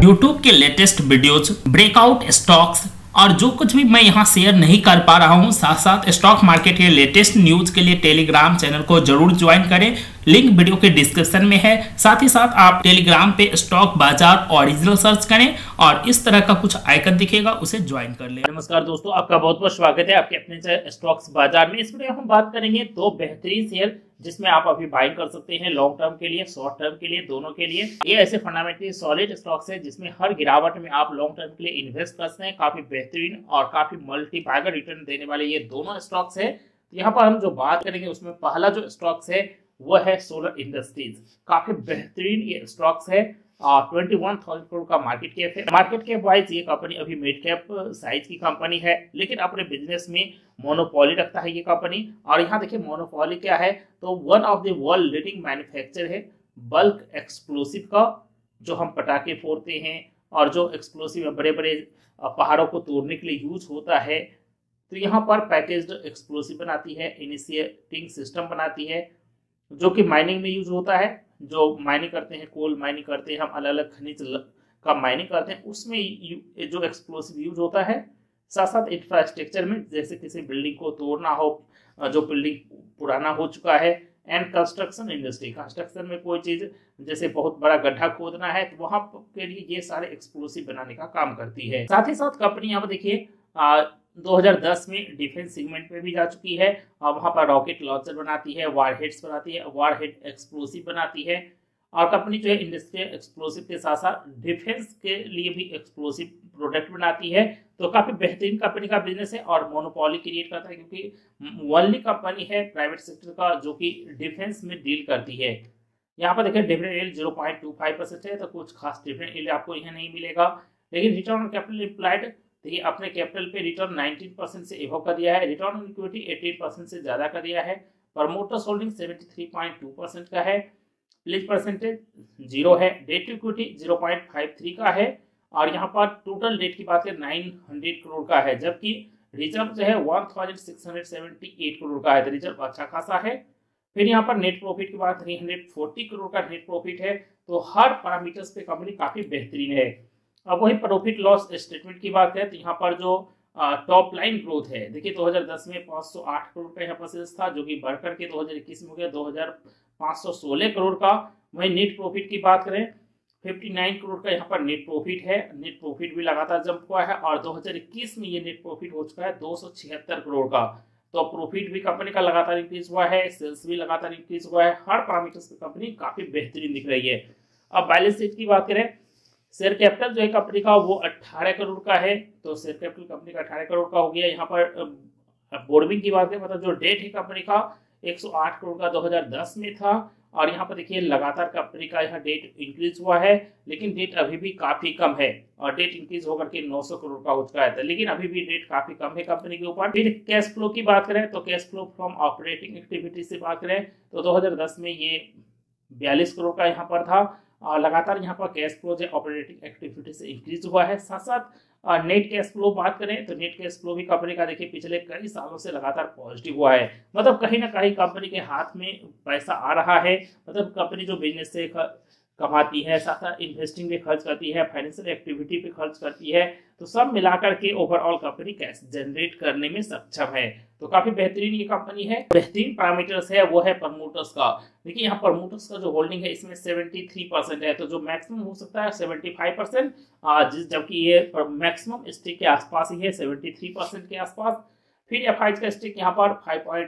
YouTube के latest videos, breakout stocks और जो कुछ भी मैं यहाँ शेयर नहीं कर पा रहा हूँ, साथ साथ स्टॉक मार्केट के लेटेस्ट न्यूज के लिए टेलीग्राम चैनल को जरूर ज्वाइन करें। लिंक वीडियो के डिस्क्रिप्शन में है। साथ ही साथ आप टेलीग्राम पे स्टॉक बाजार ओरिजिनल सर्च करें और इस तरह का कुछ आइकन दिखेगा, उसे ज्वाइन कर लें। नमस्कार दोस्तों, आपका बहुत बहुत स्वागत है आपके अपने चैनल स्टॉक्स बाजार में। इस वीडियो में हम बात करेंगे दो बेहतरीन शेयर जिसमें आप अभी बाइंग कर सकते हैं, लॉन्ग टर्म के लिए, शॉर्ट टर्म के लिए, दोनों के लिए। ये ऐसे फंडामेंटली सॉलिड स्टॉक्स है जिसमें हर गिरावट में आप लॉन्ग टर्म के लिए इन्वेस्ट कर सकते हैं। काफी बेहतरीन और काफी मल्टीपैगर रिटर्न देने वाले ये दोनों स्टॉक्स है। यहाँ पर हम जो बात करेंगे उसमें पहला जो स्टॉक्स है वो है सोलर इंडस्ट्रीज। काफी बेहतरीन ये स्टॉक्स है और 21,000 करोड़ का मार्केट कैप है। मार्केट कैप वाइज ये कंपनी अभी मिड कैप साइज की कंपनी है, लेकिन अपने बिजनेस में मोनोपोली रखता है ये कंपनी। और यहाँ देखिए मोनोपोली क्या है, तो one of the world leading manufacture है बल्क एक्सप्लोसिव का, जो हम पटाखे फोड़ते हैं और जो एक्सप्लोसिव बड़े बड़े पहाड़ों को तोड़ने के लिए यूज होता है। तो यहाँ पर पैकेज्ड एक्सप्लोसिव बनाती है, इनिशिएटिंग सिस्टम बनाती है, जो कि माइनिंग में यूज होता है। जो माइनिंग करते हैं, कोल माइनिंग करते हैं, हम अलग अलग खनिज का माइनिंग करते हैं, उसमें जो एक्सप्लोसिव यूज होता है। साथ साथ इंफ्रास्ट्रक्चर में, जैसे किसी बिल्डिंग को तोड़ना हो, जो बिल्डिंग पुराना हो चुका है, एंड कंस्ट्रक्शन इंडस्ट्री, कंस्ट्रक्शन में कोई चीज जैसे बहुत बड़ा गड्ढा खोदना है तो वहां के लिए ये सारे एक्सप्लोसिव बनाने का काम करती है। साथ ही साथ कंपनी यहाँ पर देखिए 2010 में डिफेंस सेगमेंट में भी जा चुकी है और वहां पर रॉकेट लॉन्चर बनाती है, वारहेड्स बनाती है, वारहेड एक्सप्लोसिव बनाती है। और कंपनी जो है इंडस्ट्रियल एक्सप्लोसिव के साथ साथ डिफेंस के लिए भी एक्सप्लोसिव प्रोडक्ट बनाती है। तो काफी बेहतरीन कंपनी का बिजनेस है और मोनोपोली क्रिएट करता है, क्योंकि ओनली कंपनी है प्राइवेट सेक्टर का जो कि डिफेंस में डील करती है। यहाँ पर देखिए डिविडेंड यील्ड 0.25% है, तो कुछ खास डिविडेंड यील्ड आपको यहाँ नहीं मिलेगा। लेकिन रिटर्न ऑन कैपिटल एम्प्लॉयड देखिए अपने कैपिटल पे रिटर्न 19% से एबव कर दिया है, रिटर्न ऑन इक्विटी 18% से ज्यादा कर दिया है, प्रमोटर्स होल्डिंग 73.2% का है, प्लीज परसेंटेज 0 है, डेट टू इक्विटी 0.53 का है। और यहाँ पर टोटल डेट की बात करें 900 करोड़ का है, जबकि रिजर्व जो है 1678 करोड़ का है, तो रिजर्व अच्छा खासा है। फिर यहाँ पर नेट प्रॉफिट की बात 340 करोड़ का नेट प्रॉफिट है। तो हर पैरामीटर्स पे कंपनी काफी बेहतरीन है। अब वही प्रॉफिट लॉस स्टेटमेंट की बात करें तो यहाँ पर जो टॉप लाइन ग्रोथ है, देखिए 2010 में 508 करोड़ का यहाँ पर सेल्स था, जो कि बढ़कर के 2021 में हो गया 2516 करोड़ का। वही नेट प्रॉफिट की बात करें 59 करोड़ का यहाँ पर नेट प्रॉफिट है। नेट प्रॉफिट भी लगातार जंप हुआ है और 2021 में ये नेट प्रॉफिट हो चुका है 276 करोड़ का। तो प्रॉफिट भी कंपनी का लगातार इंक्रीज हुआ है, सेल्स भी लगातार इंक्रीज हुआ है, हर पैरामीटर्स पे कंपनी काफी बेहतरीन दिख रही है। अब बैलेंस शीट की बात करें, शेयर कैपिटल जो है कंपनी का वो 18 करोड़ का है, तो शेयर कैपिटल कंपनी का 18 करोड़ का हो गया। यहाँ पर बोर्डिंग की बात करें, मतलब जो डेट है कंपनी का 108 करोड़ का 2010 में था। और यहाँ पर देखिए लगातार कंपनी का यहाँ डेट इंक्रीज हुआ है, लेकिन डेट अभी भी काफी कम है और डेट इंक्रीज होकर के 900 करोड़ का हो चुका है, लेकिन अभी भी डेट काफी कम है कंपनी के ऊपर। फिर कैश फ्लो की बात करें तो cash flow from operating activity से बात करें तो 2010 में ये 42 करोड़ का यहाँ पर था और लगातार यहाँ पर कैश फ्लो जो ऑपरेटिंग एक्टिविटी से इंक्रीज हुआ है। साथ साथ नेट कैश फ्लो बात करें तो नेट कैश फ्लो भी कंपनी का देखिए पिछले कई सालों से लगातार पॉजिटिव हुआ है, मतलब कहीं ना कहीं कंपनी के हाथ में पैसा आ रहा है। मतलब कंपनी जो बिजनेस से कमाती है, साथ साथ इन्वेस्टिंग पे खर्च करती है, फाइनेंशियल एक्टिविटी पे खर्च करती है, तो सब मिलाकर के ओवरऑल कंपनी कैश जनरेट करने में सक्षम है। तो काफी बेहतरीन ये कंपनी है। बेहतरीन पैरामीटर्स है वो है प्रमोटर्स का। देखिए यहाँ प्रमोटर्स का जो होल्डिंग है इसमें 73% है, तो जो मैक्सिमम हो सकता है 75%, जबकि ये मैक्सिमम स्टेक के आसपास ही है 73% के आसपास। फिर एफआईज का स्टेक यहाँ पर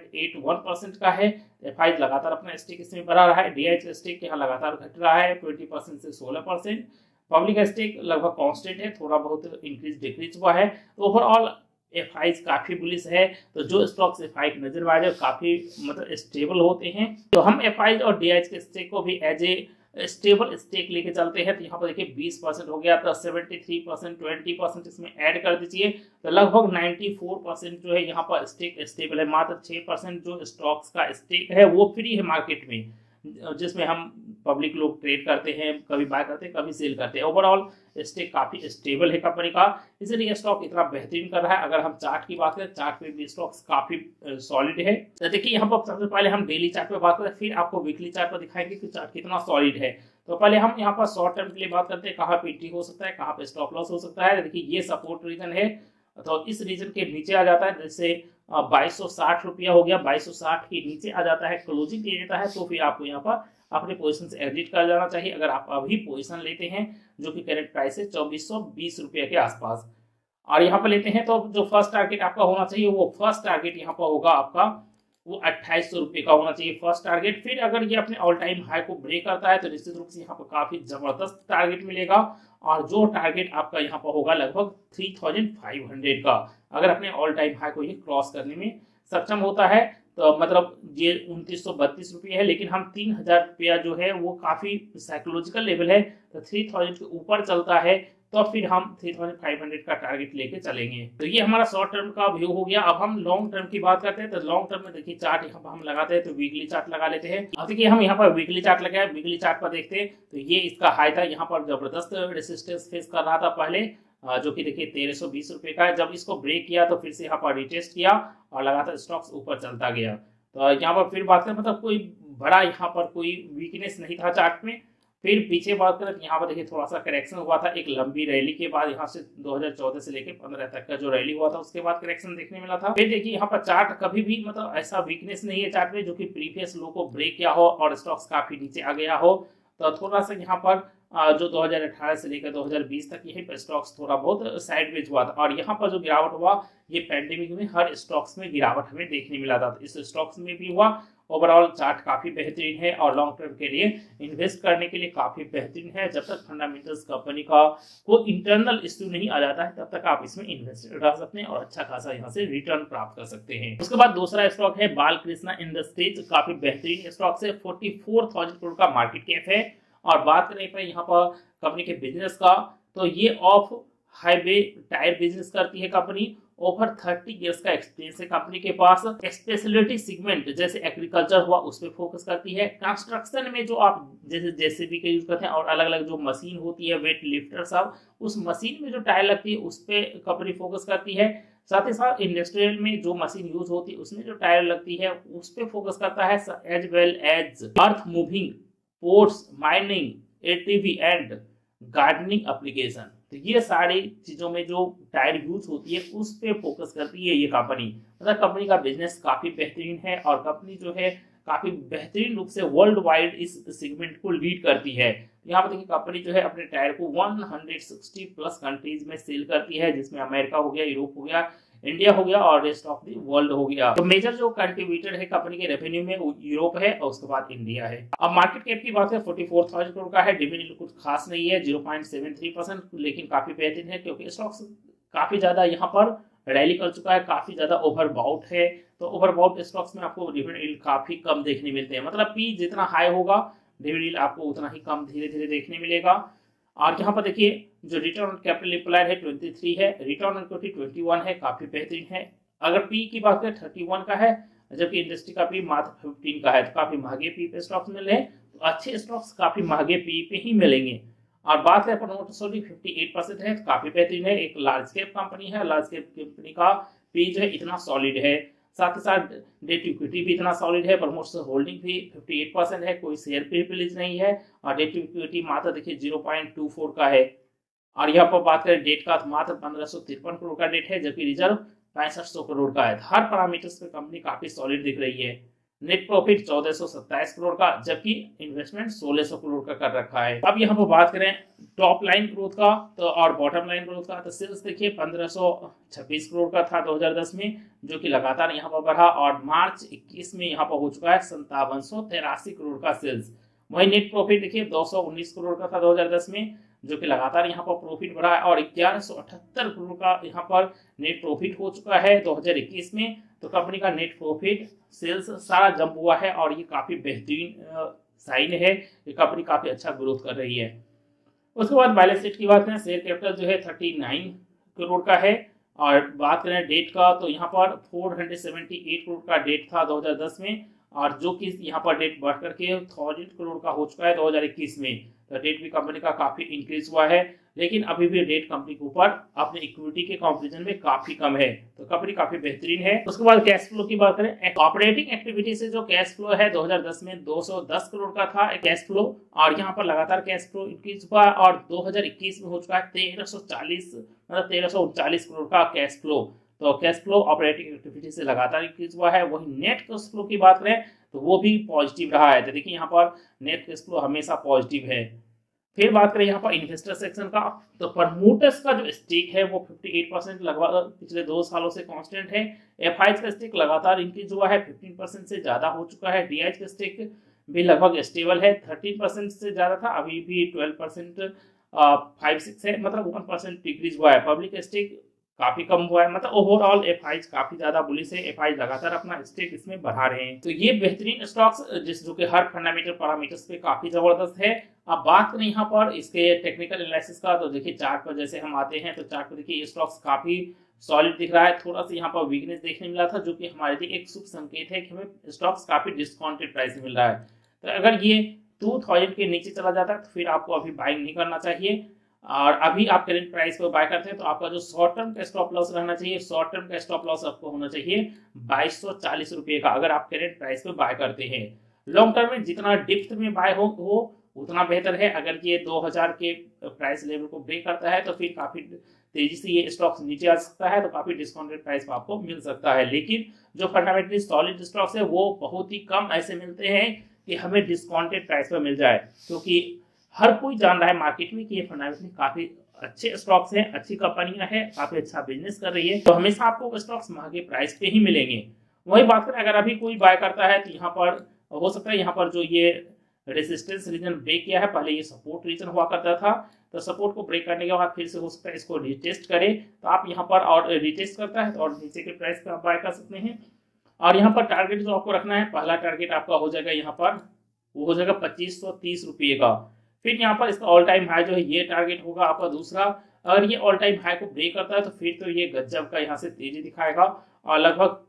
5.81% का है। एफआईज लगातार अपना स्टेक इसमें बढ़ा रहा है। डीआईज का स्टेक यहाँ लगातार घट रहा है 20% से 16%। पब्लिक का स्टेक लगभग कांस्टेंट है, थोड़ा बहुत इंक्रीज डिक्रीज हुआ है। तो ओवरऑल एफआईज काफी बुलिश है। तो जो स्टॉक्स एफआई की नजरबाज काफी मतलब स्टेबल होते हैं, तो हम एफआईज और डीआईज के स्टेक को भी एज ए स्टेबल स्टेक लेके चलते हैं। तो यहाँ पर देखिए 20% हो गया, तो 73%, 20% इसमें ऐड कर दीजिए, तो लगभग 94% जो है यहाँ पर स्टेक स्टेबल है। मात्र 6% जो स्टॉक्स का स्टेक है वो फ्री है मार्केट में, जिसमें हम पब्लिक लोग ट्रेड करते हैं, कभी बाय करते हैं, कभी सेल करते हैं। ओवरऑल स्टेक काफी स्टेबल है कंपनी का, इसलिए स्टॉक इतना बेहतरीन कर रहा है। अगर हम चार्ट की बात करें, चार्ट पे भी स्टॉक्स काफी सॉलिड है। तो देखिए यहाँ पर सबसे पहले हम डेली चार्ट पे बात करें, फिर आपको वीकली चार्ट पर दिखाएंगे कि चार्ट कितना सॉलिड है। तो पहले हम यहाँ पर शॉर्ट टर्म के लिए बात करते हैं, कहाँ पे एंट्री हो सकता है, कहाँ पे स्टॉप लॉस हो सकता है। देखिए ये सपोर्ट रीजन है, तो इस रीजन के नीचे आ जाता है, जैसे 2260 रुपया हो गया, 2260 के नीचे आ जाता है, क्लोजिंग दे देता है, तो फिर आपको यहाँ पर अपने पोजीशन से एग्जिट कर जाना चाहिए। अगर आप अभी पोजीशन लेते हैं जो कि करेंट प्राइस है 2420 रुपये के आसपास, और यहाँ पर लेते हैं तो जो फर्स्ट टारगेट आपका होना चाहिए, वो फर्स्ट टारगेट यहाँ पर होगा आपका वो 2800 रुपये का होना चाहिए फर्स्ट टारगेट। फिर अगर ये अपने ऑल टाइम हाई को ब्रेक करता है तो निश्चित रूप से यहाँ पर काफी जबरदस्त टारगेट मिलेगा, और जो टारगेट आपका यहाँ पर होगा लगभग 3500 का। अगर अपने ऑल टाइम हाई को ये क्रॉस करने में सक्षम होता है तो मतलब ये 2932 रुपये है, लेकिन हम 3000 रुपया जो है वो काफी साइकोलॉजिकल लेवल है, तो 3000 के ऊपर चलता है तो फिर हम 3500 का टारगेट लेके चलेंगे। तो ये हमारा शॉर्ट टर्म का व्यू हो गया। अब हम लॉन्ग टर्म की बात करते हैं, तो लॉन्ग टर्म में देखिए चार्ट यहाँ पर हम लगाते हैं, तो वीकली चार्ट लगा लेते हैं। अब देखिए हम यहाँ पर वीकली चार्ट लगाए, वीकली चार्ट पर देखते हैं तो ये इसका हाई था, यहाँ पर जबरदस्त रेसिस्टेंस फेस कर रहा था पहले, जो कि देखिए 1320 रुपये का है। जब इसको ब्रेक किया तो फिर से यहाँ पर रिटेस्ट किया और लगातार स्टॉक्स ऊपर चलता गया। तो यहाँ पर फिर बात करें, मतलब कोई बड़ा यहाँ पर कोई वीकनेस नहीं था चार्ट में। फिर पीछे बात करें, यहाँ पर देखिए थोड़ा सा करेक्शन हुआ था, एक लंबी रैली के बाद, यहाँ से 2014 से लेकर 15 तक का जो रैली हुआ था उसके बाद करेक्शन देखने मिला था। फिर देखिए यहाँ पर चार्ट कभी भी मतलब ऐसा वीकनेस नहीं है चार्ट में जो कि प्रीवियस लो को ब्रेक किया हो और स्टॉक्स काफी नीचे आ गया हो। तो थोड़ा सा यहाँ पर जो 2018 से लेकर 2020 तक यही पर स्टॉक्स थोड़ा बहुत साइडवेज हुआ था, और यहाँ पर जो गिरावट हुआ ये पैंडेमिक में हर स्टॉक्स में गिरावट हमें देखने मिला था, इस स्टॉक्स में भी हुआ। ओवरऑल चार्ट काफी बेहतरीन है और लॉन्ग टर्म के लिए इन्वेस्ट करने के लिए काफी बेहतरीन है। जब तक फंडामेंटल्स कंपनी का कोई इंटरनल इश्यू नहीं आ जाता है तब तक आप इसमें इन्वेस्ट रह सकते हैं और अच्छा खासा यहाँ से रिटर्न प्राप्त कर सकते हैं। उसके बाद दूसरा स्टॉक है बालकृष्णा इंडस्ट्रीज, काफी बेहतरीन स्टॉक से 44,000 करोड़ का मार्केट कैप है। और बात करें पर यहाँ पर कंपनी के बिजनेस का, तो ये ऑफ हाईवे टायर बिजनेस करती है कंपनी। ओवर 30 इयर्स का एक्सपीरियंस है कंपनी के पास। स्पेशलिटी सेगमेंट जैसे एग्रीकल्चर हुआ उस पर फोकस करती है। कंस्ट्रक्शन में जो आप जैसे जेसीबी का यूज करते हैं और अलग अलग जो मशीन होती है वेट लिफ्टर सब, उस मशीन में जो टायर लगती है उस पर कंपनी फोकस करती है। साथ ही साथ इंडस्ट्रियल में जो मशीन यूज होती है उसमें जो टायर लगती है उस पर फोकस करता है, as well as earth moving, ports, mining, ATV and gardening application. तो ये सारी चीजों में जो टायर यूज होती है उस पे फोकस करती है ये कंपनी। मतलब कंपनी का बिजनेस काफी बेहतरीन है और कंपनी जो है काफी बेहतरीन रूप से वर्ल्ड वाइड इस सेगमेंट को लीड करती है। यहाँ पर देखिए कंपनी जो है अपने टायर को 160 प्लस कंट्रीज में सेल करती है, जिसमें अमेरिका हो गया, यूरोप हो गया, इंडिया हो गया और रेस्ट ऑफ द वर्ल्ड हो गया। तो मेजर जो कंट्रीब्यूटर है कंपनी के रेवेन्यू में वो यूरोप है और उसके बाद इंडिया है। अब मार्केट कैप की बात है 44,000 करोड़ का है। डिविडेंड कुछ खास नहीं है 0.73%, लेकिन काफी बेहतरीन है क्योंकि स्टॉक्स काफी ज्यादा यहाँ पर रैली कर चुका है, काफी ज्यादा ओवरबाउट है। तो ओवरबाउट स्टॉक्स में आपको डिविडेंड काफी कम देखने मिलते हैं, मतलब पी जितना हाई होगा डिविडेंड आपको उतना ही कम धीरे धीरे देखने मिलेगा। और यहाँ पर देखिए जो रिटर्न ऑन कैपिटल एम्प्लॉयड है 23 है, रिटर्न ऑन इक्विटी 21 है, काफी बेहतरीन है। अगर पी की बात करें 31 का है, जबकि इंडस्ट्री का पी मात्र 15 का है। तो काफी महंगे पी पे स्टॉक्स मिल रहे हैं, तो अच्छे स्टॉक्स काफी महंगे पी पे ही मिलेंगे। और बात करें प्रमोटर 58% है, तो काफी बेहतरीन है। एक लार्ज कैप कंपनी है, लार्ज कैप कंपनी का पी जो है इतना सॉलिड है, साथ ही साथ डेट इक्विटी भी इतना सॉलिड है। प्रमोटर होल्डिंग भी 58% है, कोई शेयर प्रिविलेज नहीं है और डेट इक्विटी मात्र देखिए 0.24 का है। और यहाँ पर बात करें डेट का, तो मात्र 1553 करोड़ का डेट है, जबकि रिजर्व 6500 करोड़ का है। हर पैरामीटर्स पे कंपनी काफी सॉलिड दिख रही है। नेट प्रॉफिट 1427 करोड़ का, जबकि इन्वेस्टमेंट 1600 करोड़ का कर रखा है। अब यहाँ पर बात करें टॉप लाइन ग्रोथ का तो और बॉटम लाइन ग्रोथ का, तो सेल्स देखिए 1526 करोड़ का था 2010 में, जो कि लगातार यहाँ पर बढ़ा और मार्च 21 में यहाँ पर हो चुका है 5783 करोड़ का सेल्स। वही नेट प्रॉफिट देखिए 219 करोड़ का था 2010 में, जो कि लगातार यहाँ पर प्रॉफिट बढ़ा है और 1178 करोड़ का यहाँ पर नेट प्रॉफिट हो चुका है 2021 में। तो कंपनी का नेट प्रॉफिट सेल्स सारा जंप हुआ है और ये काफी बेहतरीन साइन है कि कंपनी काफी अच्छा ग्रोथ कर रही है। उसके बाद बैलेंस शीट की बात करें, शेयर कैपिटल जो है 39 करोड़ का है। और बात करें डेट का, तो यहाँ पर 478 करोड़ का डेट था 2010 में, और जो कि यहाँ पर डेट बढ़ करके 1000 करोड़ का हो चुका है 2021 में। तो डेट भी कंपनी का काफी इंक्रीज हुआ है। लेकिन अभी भी रेट कंपनी के ऊपर अपने इक्विटी के कंपैरिजन में काफी कम है, तो कंपनी काफी बेहतरीन है। उसके बाद कैश फ्लो की बात करें, ऑपरेटिंग एक्टिविटी से जो कैश फ्लो है 2010 में 210 करोड़ का था कैश फ्लो, और यहाँ पर लगातार कैश फ्लो इंक्रीज हुआ और 2021 में हो चुका है 1339 करोड़ का कैश फ्लो। तो कैश फ्लो ऑपरेटिंग एक्टिविटी से लगातार इंक्रीज हुआ है। वही नेट कैश फ्लो की बात करें तो वो भी पॉजिटिव रहा है। तो देखिए यहाँ पर नेट कैश फ्लो हमेशा पॉजिटिव है। फिर बात करें यहाँ पर इन्वेस्टर सेक्शन का, तो प्रमोटर्स का जो स्टेक है वो 58% लगभग पिछले 2 सालों से कांस्टेंट है। एफआईज का स्टेक लगातार इंक्रीज हुआ है, 15% से ज्यादा हो चुका है। डीआईज का स्टेक भी लगभग स्टेबल है, 13% से ज्यादा था, अभी भी 12% 5-6 है, मतलब 1% डिक्रीज हुआ है। पब्लिक स्टेक काफी कम हुआ है, मतलब ओवरऑल एफआईज काफी ज्यादा बुलिश है। एफआईज लगातार अपना स्टेक इसमें बढ़ा रहे हैं। तो ये बेहतरीन स्टॉक्स जो कि हर फंडामेंटल पैरामीटर्स पे काफी जबरदस्त है। अब बात करें यहाँ पर इसके टेक्निकल एनालिसिस का, तो देखिए चार्ट पर जैसे हम आते हैं तो चार्ट पर देखिए ये स्टॉक्स काफी सॉलिड दिख रहा है। थोड़ा सा यहाँ पर वीकनेस देखने मिला था, जो कि हमारे लिए एक शुभ संकेत है कि हमें स्टॉक्स काफी डिस्काउंटेड प्राइस में मिल रहा है। तो अगर ये 2000 के नीचे चला जाता है तो फिर आपको अभी बाइंग नहीं करना चाहिए, और अभी आप करेंट प्राइस पर बाय करते हैं तो आपका जो शॉर्ट टर्म का स्टॉप लॉस रहना चाहिए, शॉर्ट टर्म का स्टॉप लॉस आपको होना चाहिए 2240 रुपए का, अगर आप करेंट प्राइस पर बाय करते हैं। लॉन्ग टर्म में जितना डिप्थ में बाय हो उतना बेहतर है। अगर ये 2000 के प्राइस लेवल को ब्रेक करता है तो फिर काफी तेजी से ये स्टॉक्स नीचे आ सकता है, तो काफी डिस्काउंटेड प्राइस पर आपको मिल सकता है। लेकिन जो फंडामेंटली सॉलिड स्टॉक्स है वो बहुत ही कम ऐसे मिलते हैं कि हमें डिस्काउंटेड प्राइस पर मिल जाए, क्योंकि हर कोई जान रहा है मार्केट में कि ये फंडामेंटली काफी अच्छे स्टॉक्स हैं, अच्छी कंपनियां हैं, काफी अच्छा बिजनेस कर रही है, तो हमेशा आपको स्टॉक्स महंगे प्राइस पे ही मिलेंगे। वही बात करें अगर अभी कोई बाय करता है तो यहाँ पर हो सकता है यहाँ पर जो ये रेजिस्टेंस रीजन ब्रेक किया है, पहले ये सपोर्ट रीजन हुआ करता था, तो सपोर्ट को ब्रेक करने के बाद फिर से हो सकता है इसको रिटेस्ट करे, तो आप यहाँ पर और रिटेस्ट करता है तो और नीचे के प्राइस पे आप बाय कर सकते हैं। और यहाँ पर टारगेट जो आपको रखना है, पहला टारगेट आपका हो जाएगा यहाँ पर वो हो जाएगा 2530 रुपये का। फिर यहाँ पर इसका ऑल टाइम हाई जो है ये टारगेट होगा आपका दूसरा। अगर ये ऑल टाइम हाई को ब्रेक करता है तो फिर तो ये गजब का यहाँ से तेजी दिखाएगा, और लगभग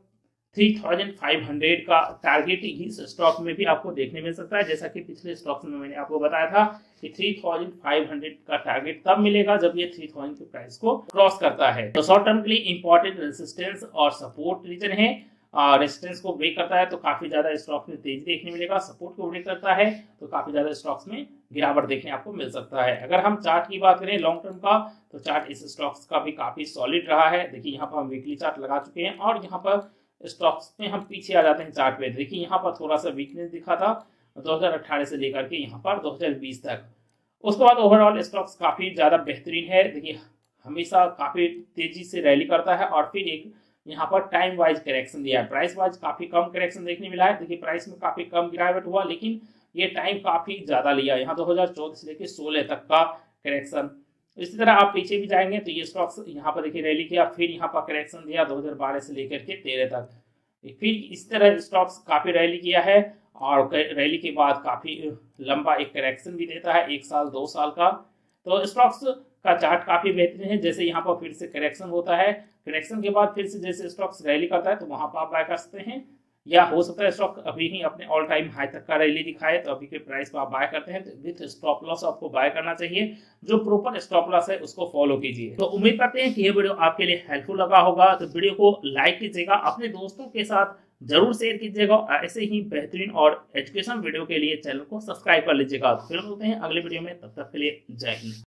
3500 का टारगेट इस स्टॉक में भी आपको देखने मिल सकता है। जैसा कि पिछले स्टॉक्स में मैंने आपको बताया था कि 3500 का टारगेट तब मिलेगा जब ये 3000 के प्राइस को क्रॉस करता है। तो शॉर्ट टर्म के लिए इंपॉर्टेंट रेजिस्टेंस और सपोर्ट रीजन है। रेजिस्टेंस को ब्रेक करता है तो काफी ज्यादा स्टॉक्स में तेजी देखने मिलेगा, सपोर्ट को ब्रेक करता है तो काफी ज्यादा स्टॉक्स में गिरावट देखने आपको मिल सकता है। अगर हम चार्ट की बात करें लॉन्ग टर्म का, तो चार्ट इस स्टॉक्स का भी काफी सॉलिड रहा है। देखिए यहाँ पर हम वीकली चार्ट लगा चुके हैं और यहाँ पर स्टॉक्स में हम पीछे आ जाते हैं चार्ट पे। देखिए यहाँ पर थोड़ा सा वीकनेस दिखा था 2018 से लेकर के यहाँ पर 2020 तक। उसके बाद ओवरऑल स्टॉक्स काफी ज्यादा बेहतरीन है। देखिए हमेशा काफी तेजी से रैली करता है और फिर एक यहाँ पर टाइम वाइज करेक्शन दिया है। प्राइस वाइज काफी कम करेक्शन देखने मिला है। देखिए प्राइस में काफी कम गिरावट हुआ, लेकिन ये टाइम काफी ज्यादा लिया, यहाँ 2014 से लेकर 16 तक का करेक्शन। इसी तरह आप पीछे भी जाएंगे तो ये स्टॉक्स यहाँ पर देखिए रैली किया, फिर यहाँ पर करेक्शन दिया 2012 से लेकर के 13 तक। फिर इस तरह स्टॉक्स काफी रैली किया है और रैली के बाद काफी लंबा एक करेक्शन भी देता है, 1 साल 2 साल का। तो स्टॉक्स का चार्ट काफी बेहतरीन है। जैसे यहाँ पर फिर से करेक्शन होता है, करेक्शन के बाद फिर से जैसे स्टॉक्स रैली करता है तो वहां पर आप बाय कर सकते हैं, या हो सकता है स्टॉक अभी ही अपने ऑल टाइम हाई तक का रैली दिखाए तो अभी के प्राइस पर आप बाय करते हैं तो विथ स्टॉप लॉस आपको बाय करना चाहिए। जो प्रॉपर स्टॉप लॉस है उसको फॉलो कीजिए। तो उम्मीद करते हैं कि ये वीडियो आपके लिए हेल्पफुल लगा होगा। तो वीडियो को लाइक कीजिएगा, अपने दोस्तों के साथ जरूर शेयर कीजिएगा, ऐसे ही बेहतरीन और एजुकेशन वीडियो के लिए चैनल को सब्सक्राइब कर लीजिएगा। फिर मिलते हैं अगले वीडियो में, तब तक के लिए जय हिंद।